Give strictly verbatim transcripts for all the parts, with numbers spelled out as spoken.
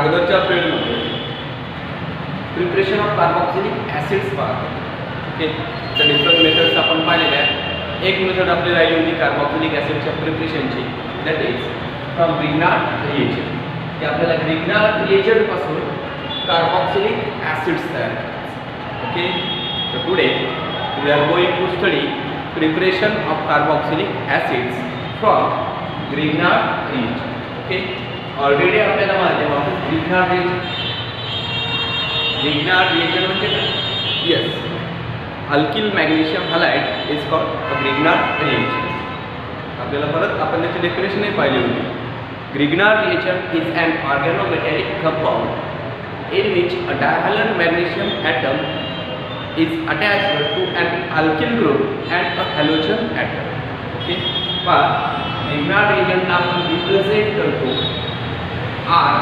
अगोदरच्या पिरियडमध्ये preparation of carboxylic acids पाहतो. ओके, तर डिफरंट मेथड्स आपण पाहिलेल्या आहेत. एक मेथड आपली राहिली होती कार्बोक्सिलिक ॲसिडच्या प्रिपरेशनची, that is from Grignard reagent. की आपल्याला ग्रिग्नार्ड रिएजंटपासून कार्बोक्सिलिक ॲसिड्स तयार करायचे. ओके, तर today we are going to study preparation of carboxylic acids from Grignard reagent. Okay, already आपल्याला माहिती आहे आपण ग्रिग्नार्ड रिएजंट ग्रिग्नार्ड रिएजंट म्हणजे काय? Yes, alkyl magnesium halide is called a Grignard reagent. आपल्याला परत आपण त्याची डेफिनेशनही पाहिली होती. Grignard reagent is an organometallic compound in which a divalent magnesium atom is attached to an alkyl group and a halogen atom. Okay, but Grignard reagent ला आपण represent करतो R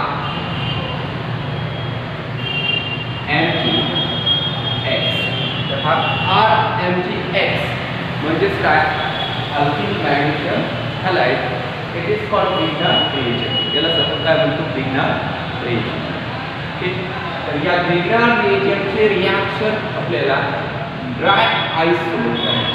M G X. तर हा R M G X म्हणजेच काय? Alkyl magnesium halide. It is called Grignard reagent. याला आपण काय म्हणतो? Grignard reagent. तर या ग्रिग्नार्ड रिएजंटचे रिॲक्शन आपल्याला ड्राय आईस सोबत करायचे.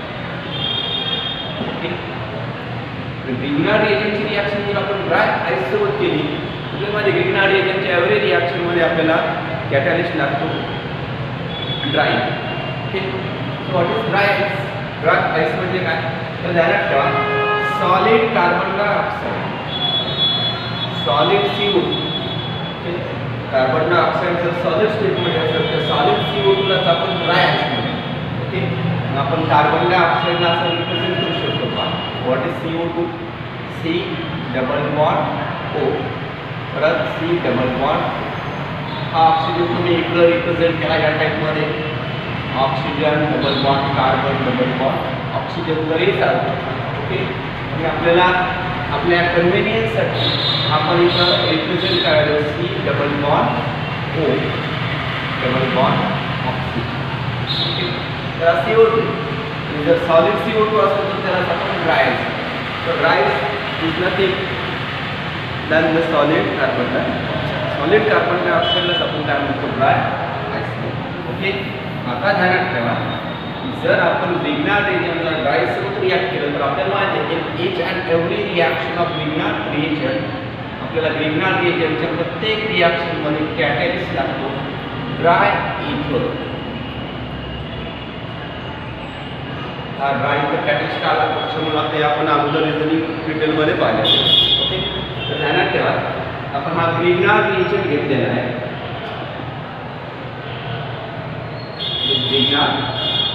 ओके, ग्रिग्नार्ड रिएजंटची रिॲक्शन जर आपण ड्राय आईस सोबत केली तर माझ्या ग्रिग्नार्ड रिएजंटच्या एव्हरी रिॲक्शन मध्ये आपल्याला कॅटॅलिस्ट लागतो dry. Okay, so what is dry ice? Dry ice म्हणजे काय? तर ध्यानात ठेवा, solid carbon dioxide, solid C O two. Carbon dioxide जर सॉलिड स्टेटमध्ये असेल तर सॉलिड सी ओ टूलाच आपण ड्राय आईस म्हणतो. ओके, आपण कार्बन डायऑक्साइडला असं रिप्रेझेंट करू शकतो का? What is C O two? C double bond O, परत सी डबल बॉन्ड. हा ऑक्सिजन तुम्ही इकडं रिप्रेझेंट केला या टाईपमध्ये, oxygen double bond carbon double bond oxygen जरी चालतो. ओके, आणि आपल्याला आपल्या कन्व्हिनियन्ससाठी आपण इथं रिप्रेझेंट करायला C double bond O double bond oxygen. Okay, तर सी ओ टू जर सॉलिड सी ओ टू असेल तर त्याला आपण ड्राय. तर dry is nothing than the solid carbon dioxide. Solid carbon डायऑक्साइडलाच आपण काय म्हणतो? Dry ice. ओके, आता ध्यानात ठेवा, जर आपण ग्रिग्नार्ड रिएजंटला ड्राय सोबत रिॲक्ट केलं तर आपल्याला माहिती आहे की each and every reaction of Grignard reagent आपल्याला ग्रिग्नार्ड रिएजंटच्या प्रत्येक रिॲक्शनमध्ये कॅटॅलिस्ट लागतो ड्राय इथर. हा ड्रायचा कॅटॅलिस्ट का लागतो कशामुळे लागते आपण अगोदर रिझनिंग डिटेलमध्ये पाहिलं. ओके, तर ध्यानात ठेवा, आपण हा ग्रिग्नार्ड रिएजंट घेतलेला आहे. ग्रिग्नार्ड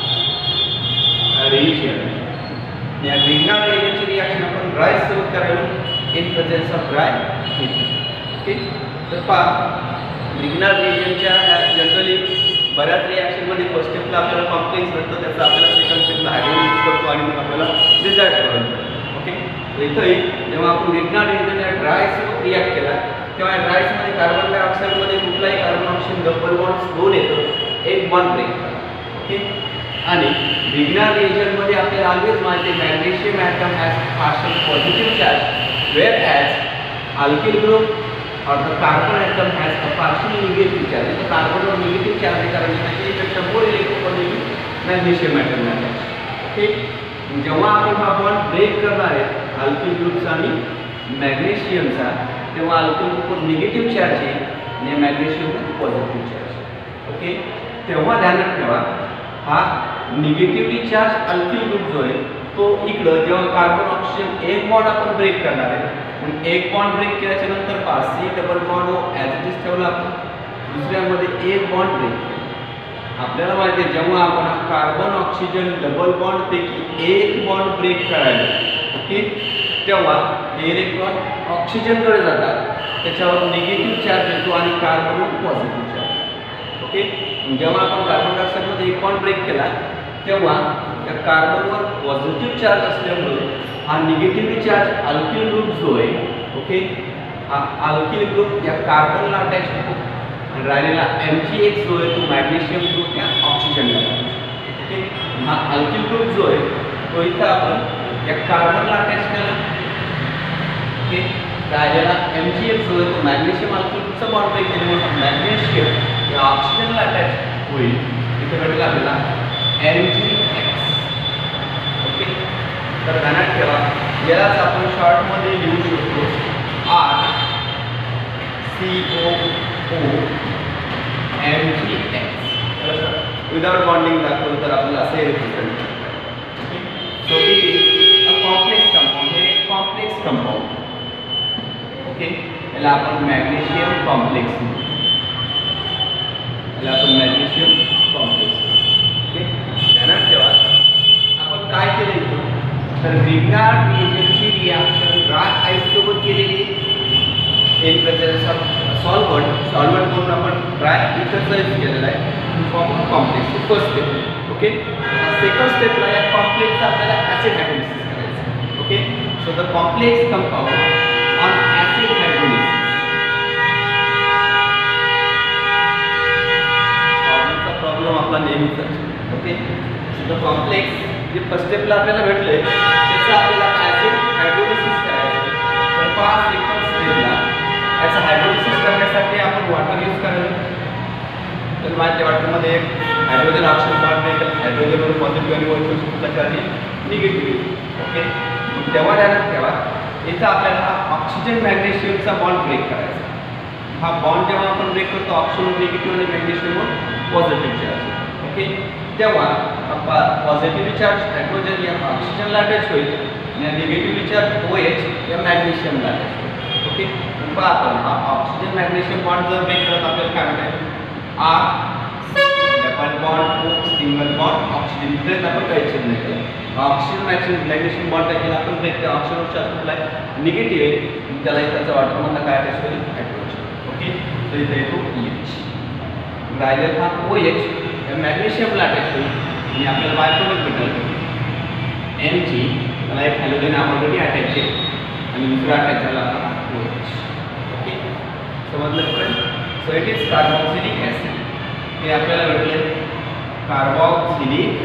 रिएजंट, या ग्रिग्नार्ड रिएजंटची रिॲक्शन आपण ड्राय सोबत करायला in presence of dry ether. Okay, तर पहा ग्रिग्नार्ड रिएजंटच्या जनरली बऱ्याच रिॲक्शनमध्ये फर्स्ट स्टेपला आपल्याला कॉम्प्लेक्स भेटतो, त्याचा आपल्याला सेकंड स्टेपला हायड्रोलिसिस करतो आणि मग आपल्याला रिझल्ट मिळतो. ओके, तर इथंही जेव्हा आपण ग्रिग्नार्ड रिएजंटला ड्राय सोबत रिॲक्ट केला तेव्हा ड्रायसमध्ये कार्बन डायऑक्साइडमध्ये कुठलाही कार्बन ऑक्सिजन डबल बॉन्ड दोन येतो, एक बॉन्ड ब्रेक करतो. ओके, आणि ग्रिग्नार्ड रिएजंटमध्ये आपल्याला ऑलवेज माहिती आहे magnesium atom has partial positive charge whereas alkyl group or the carbon atom has a partial negative charge. तो कार्बन और नेगेटिव चार्ज के कारण त्याच्यापेक्षा मोर इलेक्ट्रोपॉझिटिव्ह मॅग्नेशियम ॲटम आहे. ठीक, जेव्हा आपण हा बॉन्ड ब्रेक करणार आहे अल्किल ग्रुपचा आणि मॅग्नेशियमचा तेव्हा अल्किल ग्रुपवर निगेटिव्ह चार्ज आहे आणि मॅग्नेशियमवर पॉझिटिव्ह चार्ज. ओके, तेव्हा ध्यानात ठेवा हा निगेटिव्हली चार्ज अल्किल ग्रुप जो आहे तो इकडं जेव्हा कार्बन ऑक्सिजन एक बॉन्ड आपण ब्रेक करणार आहे, एक बॉन्ड ब्रेक केल्याच्या नंतर पहा C double bond as it is ठेवला आपण, दुसऱ्यामध्ये एक बॉन्ड ब्रेक केला. आपल्याला माहिती आहे जेव्हा आपण कार्बन ऑक्सिजन डबल बॉन्ड पैकी एक बॉन्ड ब्रेक करायला ओके तेव्हा हे इलेक्ट्रॉन ऑक्सिजनकडे जातात, त्याच्यावर निगेटिव्ह चार्ज येतो आणि कार्बनवर पॉझिटिव्ह चार्ज. ओके, जेव्हा आपण कार्बन डायऑक्साईडमध्ये एक बॉन्ड ब्रेक केला तेव्हा त्या कार्बनवर पॉझिटिव्ह चार्ज असल्यामुळे हा निगेटिव्हली चार्ज अल्किल ग्रुप जो आहे ओके हा अल्किल ग्रुप या कार्बनला अटॅच होतो आणि राहिलेला एम जी एक्स जो आहे तो मॅग्नेशियम ग्रुप या ऑक्सिजनला लागतो. ओके, हा अल्किल ग्रुप जो आहे तो इथं आपण या कार्बनला अटॅच केला. ओके, राहिलेला एम जी एफ जो आहे तो मॅग्नेशियम अल्कोहोलचा बॉन्ड ब्रेक केल्यामुळे मॅग्नेशियम या ऑक्सिजनला अटॅच होईल. इथे भेटेल आपल्याला एम जी एक्स. ओके, तर ध्यानात ठेवा यालाच आपण शॉर्टमध्ये लिहू शकतो R C O O M G X. Without bonding दाखवलं तर आपल्याला असे रिप्रेझेंट करतो. So it is a complex compound. हे एक कॉम्प्लेक्स कंपाऊंड. ओके, याला आपण मॅग्नेशियम कॉम्प्लेक्स म्हणतो. याला आपण मॅग्नेशियम कॉम्प्लेक्स. ओके, ध्यानात ठेवा आपण काय केलं इथं तर ग्रिग्नार्ड रिएजंटची रिॲक्शन ड्राय आईस सोबत केलेली in presence of solvent. Solvent म्हणून आपण ड्राय इथरचा यूज केलेला आहे form complex. First step. Okay, second स्टेपला या कॉम्प्लेक्सचा आपल्याला ऍसिड हायड्रोलिसिस करायचं. Okay, so the complex compound on acid hydrolysis. प्रॉब्लेमचा प्रॉब्लेम आपला नेहमीचा. ओके, सो द कॉम्प्लेक्स जे फर्स्ट स्टेपला आपल्याला भेटले त्याचं आपल्याला ऍसिड हायड्रोलिसिस करायचं. तर पाच सेकंड स्टेपला याचं हायड्रोलिसिस करण्यासाठी आपण वॉटर यूज करायचं. तर माझ्या वॉटरमध्ये एक हायड्रोजन ऑक्सिजन बॉन्ड भेटेल. हायड्रोजनवर पॉझिटिव्ह आणि वरच्या सुताच्या निगेटिव्ह. ओके, तेव्हा ध्यानात ठेवा इथं आपल्याला हा ऑक्सिजन मॅग्नेशियमचा बॉन्ड ब्रेक करायचा. हा बॉन्ड जेव्हा आपण ब्रेक करतो ऑक्सिजन निगेटिव्ह आणि मॅग्नेशियमवर पॉझिटिव्ह चार्ज. ओके, तेव्हा पॉझिटिव्ह चार्ज हायड्रोजन या ऑक्सिजनला अटॅच होईल आणि निगेटिव्ह चार्ज ओ एच या मॅग्नेशियमला अटॅच होईल. ओके, पहा आपण हा ऑक्सिजन मॅग्नेशियम बॉन्ड जर ब्रेक करत आपल्याला काय म्हणतात R double bond O single bond oxygen. इथेच आपण काही चेंज नाही केलं. ऑक्सिजन मॅग्नेशियम मॅग्नेशियम बॉन्ड काय केला आपण ब्रेक केला. ऑक्सिजन चार्ज कुठला आहे निगेटिव्ह आहे त्याला त्याचा वॉटरमधला काय अटॅच होईल हायड्रोजन. ओके, तर इथे येतो एच. राहिलेला हा ओ एच या मॅग्नेशियमला अटॅच होईल आणि आपल्याला बाय प्रोडक्ट भेटेल एम जी. त्याला एक हॅलोजन ऑलरेडी अटॅच आहे आणि दुसरा अटॅच झाला आपला ओ एच. ओके, समजलं friend. So it is carboxylic acid. हे आपल्याला भेटले कार्बोक्सिलिक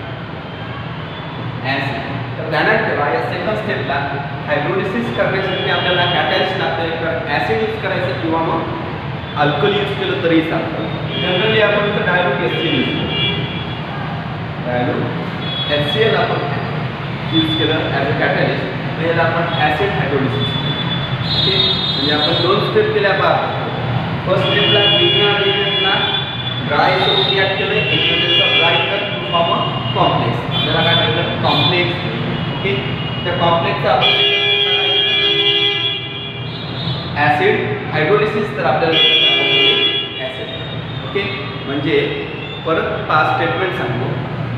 ॲसिड. तर ध्यानात ठेवा या सेकंड स्टेपला हायड्रोलिसिस करण्यासाठी आपल्याला कॅटॅलिस्ट लागतं. तर ॲसिड यूज करायचं किंवा मग अल्कोहोल यूज केलं तरी चालतं. जनरली आपण इथं dilute H C L use करतो. डायल्यूट एच सी एल आपण यूज केलं ॲज अ कॅटॅलिस्ट तर याला आपण ॲसिड हायड्रोलिसिस. ओके, म्हणजे आपण दोन स्टेप केल्या पाहतो. फर्स्ट स्टेपला ग्रिग्नार्ड रिएजंटला ड्राय सोबत रिॲक्ट केलं इन प्रेझेन्स ऑफ ड्राय तर फॉर्म अ कॉम्प्लेक्स. आपल्याला काय भेटलं कॉम्प्लेक्स. ओके, त्या कॉम्प्लेक्सचा आपण ॲसिड हायड्रोलिसिस तर आपल्याला ॲसिड. ओके, म्हणजे परत पाच स्टेटमेंट सांगतो.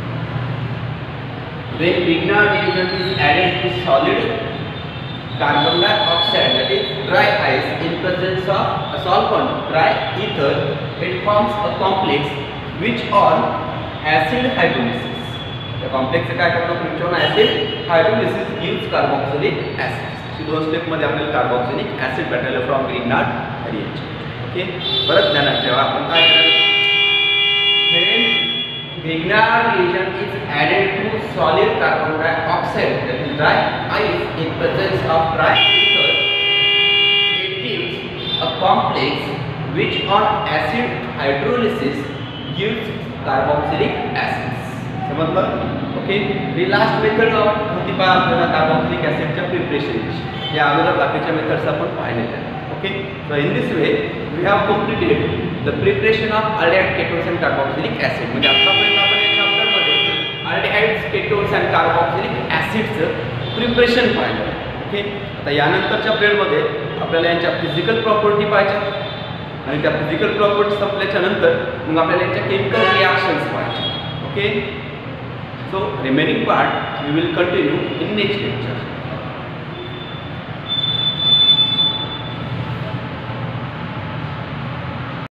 when grignard reagent is added to solid carbon dioxide that is dry ice in presence of a solvent dry ether it forms a complex which on acid hydrolysis the complex काय करतो which on acid hydrolysis gives carboxylic acid. See दोन step मध्ये आपल्याला carboxylic acid भेटलं from Grignard reagent. Okay, परत ध्यानात ठेवा आपण काय करायचं when grignard reagent is added to solid carbon dioxide that is dry ice in presence of dry ether it gives a complex which on acid hydrolysis gives carboxylic acids. समजलं. Okay, ही last method होती पहा आपल्याला carboxylic ॲसिडच्या प्रिपरेशनची. या अगोदर बाकीच्या methods आपण पाहिलेल्या. Okay, so in this way we have completed the preparation of aldehyde ketones and carboxylic acid. म्हणजे आतापर्यंत आपण या चॅप्टरमध्ये अल्डिहाइड्स केटोन्स अँड कार्बोक्सिलिक ॲसिडचं प्रिपरेशन पाहिलं. ओके, आता यानंतरच्या पिरियडमध्ये आपल्याला यांच्या फिजिकल प्रॉपर्टी पाहिजेत आणि त्या फिजिकल प्रॉपर्टी संपल्याच्या नंतर मग आपल्याला यांच्या केमिकल रिॲक्शन्स पाहिजे. Okay, so remaining part we will continue in next lecture.